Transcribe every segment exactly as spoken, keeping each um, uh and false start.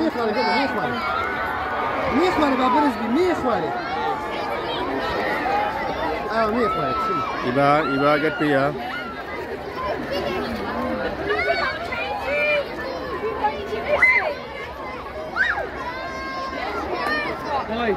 مية خوالي كده مية خوالي مية خوالي بابا رزقي مية خوالي اه مية خوالي يبقى يبقى قد فيها Oi.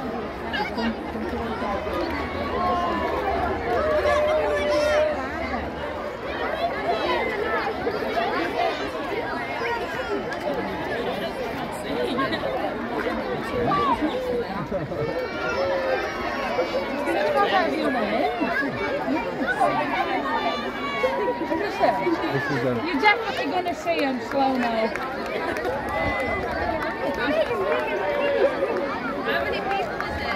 This is a... You're definitely going to see him slow-mo. How many people is it?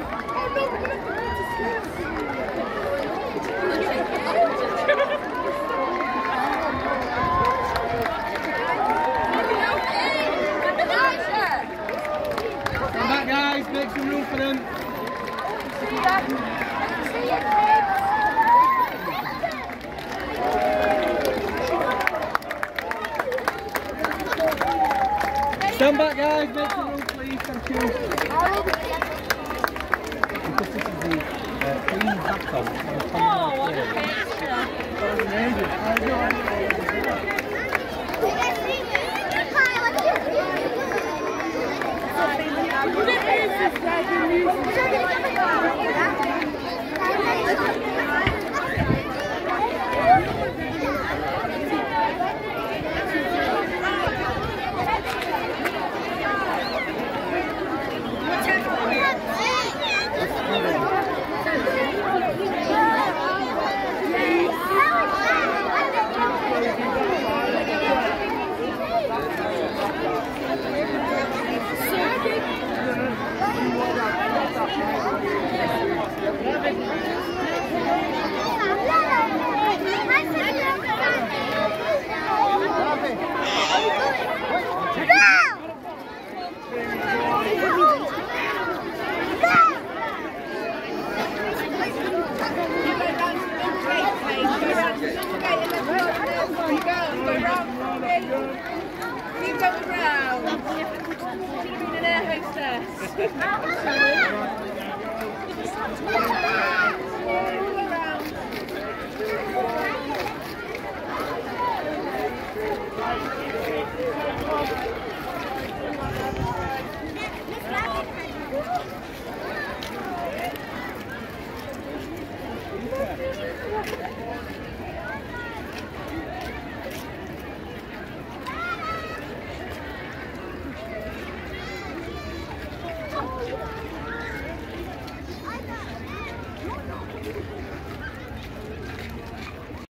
Come back, guys. Make some room for them. See that? See it, Stand back, guys. Make some room, please. Thank you. Because this is the uh, clean baton. Oh, what a picture. That was amazing. Keep going round. Keep it in air hostess.